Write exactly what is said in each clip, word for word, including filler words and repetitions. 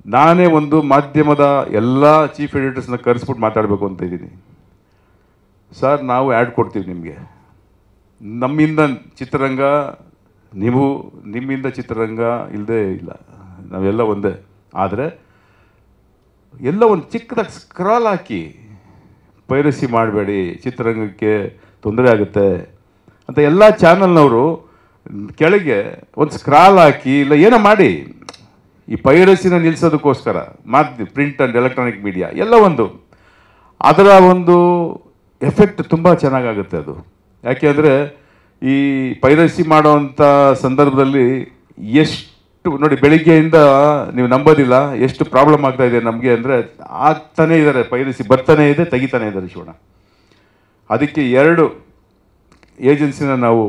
ನಾನೇ ಒಂದು ಮಾಧ್ಯಮದ ಎಲ್ಲ ಚೀಫ್ ಎಡಿಟರ್ಸ್ನ ಕರೆಸ್ಬಿಟ್ಟು ಮಾತಾಡಬೇಕು ಅಂತ ಇದ್ದೀನಿ. ಸರ್, ನಾವು ಆ್ಯಡ್ ಕೊಡ್ತೀವಿ ನಿಮಗೆ, ನಮ್ಮಿಂದ ಚಿತ್ರರಂಗ ನೀವು, ನಿಮ್ಮಿಂದ ಚಿತ್ರರಂಗ ಇಲ್ಲದೆ ಇಲ್ಲ, ನಾವೆಲ್ಲ ಒಂದೇ. ಆದರೆ ಎಲ್ಲ ಒಂದು ಚಿಕ್ಕದಾಗಿ ಸ್ಕ್ರಾಲ್ ಹಾಕಿ ಪೈರಸಿ ಮಾಡಬೇಡಿ, ಚಿತ್ರರಂಗಕ್ಕೆ ತೊಂದರೆ ಆಗುತ್ತೆ ಅಂತ ಎಲ್ಲ ಚಾನಲ್ನವರು ಕೆಳಗೆ ಒಂದು ಸ್ಕ್ರಾಲ್ ಹಾಕಿ ಇಲ್ಲ ಏನೋ ಮಾಡಿ ಈ ಪೈರಸಿನ ನಿಲ್ಲಿಸೋದಕ್ಕೋಸ್ಕರ ಮಾಧ್ಯಮ, ಪ್ರಿಂಟ್ ಆ್ಯಂಡ್ ಎಲೆಕ್ಟ್ರಾನಿಕ್ ಮೀಡಿಯಾ ಎಲ್ಲ ಒಂದು ಅದರ ಒಂದು ಎಫೆಕ್ಟ್ ತುಂಬ ಚೆನ್ನಾಗಾಗುತ್ತೆ ಅದು. ಯಾಕೆ ಅಂದರೆ ಈ ಪೈರಸಿ ಮಾಡೋವಂಥ ಸಂದರ್ಭದಲ್ಲಿ ಎಷ್ಟು ನೋಡಿ, ಬೆಳಿಗ್ಗೆಯಿಂದ ನೀವು ನಂಬೋದಿಲ್ಲ ಎಷ್ಟು ಪ್ರಾಬ್ಲಮ್ ಆಗ್ತಾ ಇದೆ ನಮಗೆ. ಅಂದರೆ ಆಗ್ತಾನೇ ಇದ್ದಾರೆ, ಪೈರಸಿ ಬರ್ತಾನೆ ಇದೆ, ತೆಗಿತಾನೆ ಇದ್ದಾರೆ ಶಿವಣ್ಣ. ಅದಕ್ಕೆ ಎರಡು ಏಜೆನ್ಸಿನ ನಾವು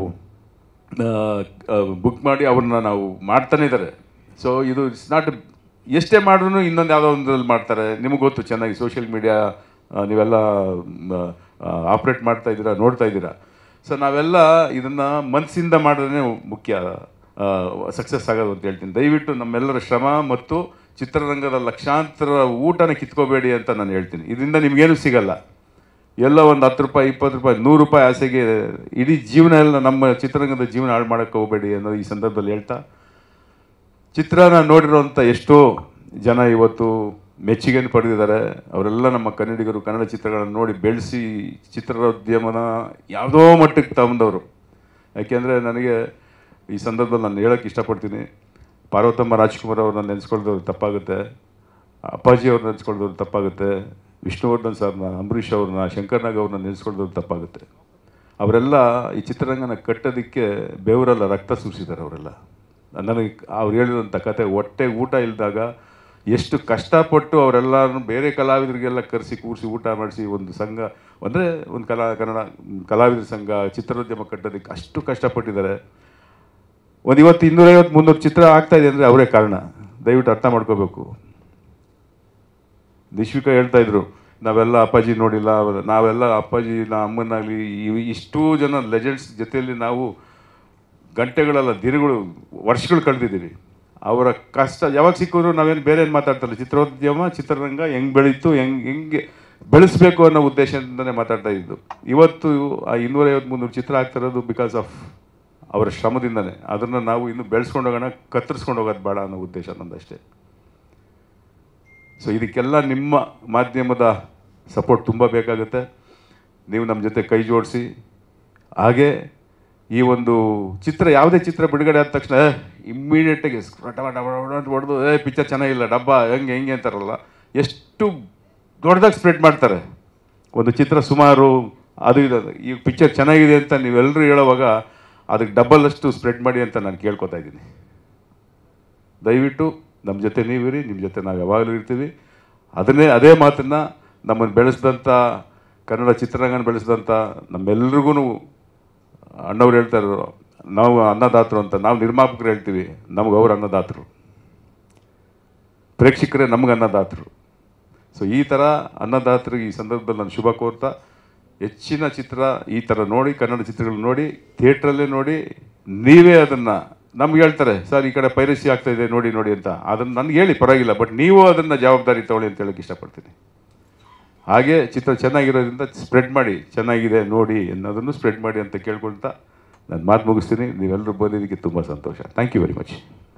ಬುಕ್ ಮಾಡಿ ಅವ್ರನ್ನ ನಾವು ಮಾಡ್ತಾನೆ ಇದ್ದಾರೆ. ಸೊ ಇದು ಇಟ್ಸ್ ನಾಟ್, ಎಷ್ಟೇ ಮಾಡಿದ್ರು ಇನ್ನೊಂದು ಯಾವುದೋ ಒಂದ್ರಲ್ಲಿ ಮಾಡ್ತಾರೆ. ನಿಮಗೆ ಗೊತ್ತು ಚೆನ್ನಾಗಿ, ಸೋಷಿಯಲ್ ಮೀಡಿಯಾ ನೀವೆಲ್ಲ ಆಪ್ರೇಟ್ ಮಾಡ್ತಾ ಇದ್ದೀರಾ, ನೋಡ್ತಾ ಇದ್ದೀರಾ. ಸೊ ನಾವೆಲ್ಲ ಇದನ್ನು ಮನಸ್ಸಿಂದ ಮಾಡಿದ್ರೆ ಮುಖ್ಯ ಸಕ್ಸಸ್ ಆಗೋದು ಅಂತ ಹೇಳ್ತೀನಿ. ದಯವಿಟ್ಟು ನಮ್ಮೆಲ್ಲರ ಶ್ರಮ ಮತ್ತು ಚಿತ್ರರಂಗದ ಲಕ್ಷಾಂತರ ಊಟನ ಕಿತ್ಕೋಬೇಡಿ ಅಂತ ನಾನು ಹೇಳ್ತೀನಿ. ಇದರಿಂದ ನಿಮಗೇನು ಸಿಗಲ್ಲ. ಎಲ್ಲ ಒಂದು ಹತ್ತು ರೂಪಾಯಿ, ಇಪ್ಪತ್ತು ರೂಪಾಯಿ, ನೂರು ರೂಪಾಯಿ ಆಸೆಗೆ ಇಡೀ ಜೀವನ ಎಲ್ಲ ನಮ್ಮ ಚಿತ್ರರಂಗದ ಜೀವನ ಹಾಳು ಮಾಡೋಕ್ಕೆ ಹೋಗಬೇಡಿ ಅನ್ನೋದು ಈ ಸಂದರ್ಭದಲ್ಲಿ ಹೇಳ್ತಾ, ಚಿತ್ರನ ನೋಡಿರೋಂಥ ಎಷ್ಟೋ ಜನ ಇವತ್ತು ಮೆಚ್ಚುಗೆಯನ್ನು ಪಡೆದಿದ್ದಾರೆ. ಅವರೆಲ್ಲ ನಮ್ಮ ಕನ್ನಡಿಗರು ಕನ್ನಡ ಚಿತ್ರಗಳನ್ನು ನೋಡಿ ಬೆಳೆಸಿ ಚಿತ್ರೋದ್ಯಮನ ಯಾವುದೋ ಮಟ್ಟಕ್ಕೆ ತಗೊಂಡವರು. ಯಾಕೆಂದರೆ ನನಗೆ ಈ ಸಂದರ್ಭದಲ್ಲಿ ನಾನು ಹೇಳೋಕ್ಕೆ ಇಷ್ಟಪಡ್ತೀನಿ, ಪಾರ್ವತಮ್ಮ ರಾಜ್ಕುಮಾರ್ ಅವ್ರನ್ನ ನೆನೆಸ್ಕೊಳ್ದವ್ರು ತಪ್ಪಾಗುತ್ತೆ, ಅಪ್ಪಾಜಿ ಅವ್ರನ್ನ ನೆನೆಸ್ಕೊಳ್ದವ್ರು ತಪ್ಪಾಗುತ್ತೆ, ವಿಷ್ಣುವರ್ಧನ್ ಸರ್ನ, ಅಂಬರೀಷ್ ಅವ್ರನ್ನ, ಶಂಕರ್ನಾಗ್ ಅವ್ರನ್ನ ನೆನೆಸ್ಕೊಳ್ದವ್ರು ತಪ್ಪಾಗುತ್ತೆ. ಅವರೆಲ್ಲ ಈ ಚಿತ್ರರಂಗನ ಕಟ್ಟೋದಕ್ಕೆ ಬೆವರೆಲ್ಲ ರಕ್ತ ಸುರಿಸಿದ್ದಾರೆ. ಅವರೆಲ್ಲ ನನಗೆ ಅವ್ರು ಹೇಳಿದಂಥ ಕತೆ, ಹೊಟ್ಟೆ ಊಟ ಇಲ್ಲದಾಗ ಎಷ್ಟು ಕಷ್ಟಪಟ್ಟು ಅವರೆಲ್ಲರೂ ಬೇರೆ ಕಲಾವಿದರಿಗೆಲ್ಲ ಕರೆಸಿ ಕೂರಿಸಿ ಊಟ ಮಾಡಿಸಿ ಒಂದು ಸಂಘ ಅಂದರೆ ಒಂದು ಕಲಾ ಕನ್ನಡ ಕಲಾವಿದರ ಸಂಘ ಚಿತ್ರೋದ್ಯಮ ಕಟ್ಟೋದಕ್ಕೆ ಅಷ್ಟು ಕಷ್ಟಪಟ್ಟಿದ್ದಾರೆ. ಒಂದು ಇವತ್ತು ಇನ್ನೂರೈವತ್ತು ಮುನ್ನೂರು ಚಿತ್ರ ಆಗ್ತಾಯಿದೆ ಅಂದರೆ ಅವರೇ ಕಾರಣ. ದಯವಿಟ್ಟು ಅರ್ಥ ಮಾಡ್ಕೋಬೇಕು. ದಿಶ್ವಿಕಾ ಹೇಳ್ತಾಯಿದ್ರು, ನಾವೆಲ್ಲ ಅಪ್ಪಾಜಿ ನೋಡಿಲ್ಲ, ನಾವೆಲ್ಲ ಅಪ್ಪಾಜಿ ನಾ ಅಮ್ಮನಾಗಲಿ ಇಷ್ಟೂ ಜನ ಲೆಜೆಂಡ್ಸ್ ಜೊತೆಯಲ್ಲಿ ನಾವು ಗಂಟೆಗಳೆಲ್ಲ ದಿನಗಳು ವರ್ಷಗಳು ಕಳೆದಿದ್ದೀವಿ. ಅವರ ಕಷ್ಟ ಯಾವಾಗ ಸಿಕ್ಕಿದ್ರು ನಾವೇನು ಬೇರೆ ಏನು ಮಾತಾಡ್ತಾರಲ್ಲ, ಚಿತ್ರೋದ್ಯಮ ಚಿತ್ರರಂಗ ಹೆಂಗೆ ಬೆಳೀತು, ಹೆಂಗೆ ಹೆಂಗೆ ಬೆಳೆಸಬೇಕು ಅನ್ನೋ ಉದ್ದೇಶದಿಂದನೇ ಮಾತಾಡ್ತಾ ಇದ್ದು. ಇವತ್ತು ಆ ಇನ್ನೂರೈವತ್ತು ಮುನ್ನೂರು ಚಿತ್ರ ಆಗ್ತಿರೋದು ಬಿಕಾಸ್ ಆಫ್ ಅವರ ಶ್ರಮದಿಂದನೇ. ಅದನ್ನು ನಾವು ಇನ್ನೂ ಬೆಳೆಸ್ಕೊಂಡು ಹೋಗೋಣ, ಕತ್ತರಿಸ್ಕೊಂಡು ಹೋಗೋದು ಬೇಡ ಅನ್ನೋ ಉದ್ದೇಶ ನನ್ನದಷ್ಟೇ. ಸೊ ಇದಕ್ಕೆಲ್ಲ ನಿಮ್ಮ ಮಾಧ್ಯಮದ ಸಪೋರ್ಟ್ ತುಂಬ ಬೇಕಾಗುತ್ತೆ. ನೀವು ನಮ್ಮ ಜೊತೆ ಕೈ ಜೋಡಿಸಿ, ಹಾಗೆ ಈ ಒಂದು ಚಿತ್ರ ಯಾವುದೇ ಚಿತ್ರ ಬಿಡುಗಡೆ ಆದ ತಕ್ಷಣ ಇಮ್ಮಿಡಿಯೇಟಾಗಿ ಹೊಡೆದು ಏ ಪಿಕ್ಚರ್ ಚೆನ್ನಾಗಿಲ್ಲ, ಡಬ್ಬ ಹೆಂಗೆ ಹೆಂಗೆ ಅಂತಾರಲ್ಲ, ಎಷ್ಟು ದೊಡ್ಡದಾಗಿ ಸ್ಪ್ರೆಡ್ ಮಾಡ್ತಾರೆ. ಒಂದು ಚಿತ್ರ ಸುಮಾರು ಅದು ಇದು ಈ ಪಿಕ್ಚರ್ ಚೆನ್ನಾಗಿದೆ ಅಂತ ನೀವೆಲ್ಲರೂ ಹೇಳೋವಾಗ ಅದಕ್ಕೆ ಡಬಲ್ ಅಷ್ಟು ಸ್ಪ್ರೆಡ್ ಮಾಡಿ ಅಂತ ನಾನು ಕೇಳ್ಕೊತಾ ಇದ್ದೀನಿ. ದಯವಿಟ್ಟು ನಮ್ಮ ಜೊತೆ ನೀವಿರಿ, ನಿಮ್ಮ ಜೊತೆ ನಾವು ಯಾವಾಗಲೂ ಇರ್ತೀವಿ. ಅದನ್ನೇ ಅದೇ ಮಾತನ್ನು ನಮ್ಮನ್ನು ಬೆಳೆಸಿದಂಥ ಕನ್ನಡ ಚಿತ್ರರಂಗನ ಬೆಳೆಸಿದಂಥ ನಮ್ಮೆಲ್ರಿಗೂ ಅಣ್ಣವ್ರು ಹೇಳ್ತಾರೆ, ನಾವು ಅನ್ನದಾತರು ಅಂತ. ನಾವು ನಿರ್ಮಾಪಕರು ಹೇಳ್ತೀವಿ, ನಮ್ಗೆ ಅವ್ರು ಅನ್ನದಾತರು, ಪ್ರೇಕ್ಷಕರೇ ನಮ್ಗೆ ಅನ್ನದಾತರು. ಸೊ ಈ ಥರ ಅನ್ನದಾತರಿಗೆ ಈ ಸಂದರ್ಭದಲ್ಲಿ ನಾನು ಶುಭ ಕೋರ್ತಾ, ಹೆಚ್ಚಿನ ಚಿತ್ರ ಈ ಥರ ನೋಡಿ, ಕನ್ನಡ ಚಿತ್ರಗಳು ನೋಡಿ, ಥಿಯೇಟ್ರಲ್ಲೇ ನೋಡಿ. ನೀವೇ ಅದನ್ನು ನಮ್ಗೆ ಹೇಳ್ತಾರೆ, ಸರ್ ಈ ಕಡೆ ಪೈರಸಿ ಆಗ್ತಾಯಿದೆ ನೋಡಿ ನೋಡಿ ಅಂತ, ಅದನ್ನು ನನಗೆ ಹೇಳಿ ಪರವಾಗಿಲ್ಲ, ಬಟ್ ನೀವು ಅದನ್ನು ಜವಾಬ್ದಾರಿ ತೊಗೊಳ್ಳಿ ಅಂತ ಹೇಳೋಕ್ಕೆ ಇಷ್ಟಪಡ್ತೀನಿ. ಹಾಗೆ ಚಿತ್ರ ಚೆನ್ನಾಗಿರೋದ್ರಿಂದ ಸ್ಪ್ರೆಡ್ ಮಾಡಿ, ಚೆನ್ನಾಗಿದೆ ನೋಡಿ ಅನ್ನೋದನ್ನು ಸ್ಪ್ರೆಡ್ ಮಾಡಿ ಅಂತ ಕೇಳ್ಕೊಳ್ತಾ ನಾನು ಮಾತು ಮುಗಿಸ್ತೀನಿ. ನೀವೆಲ್ಲರೂ ಬಂದಿದ್ದಕ್ಕೆ ತುಂಬ ಸಂತೋಷ. Thank you very much.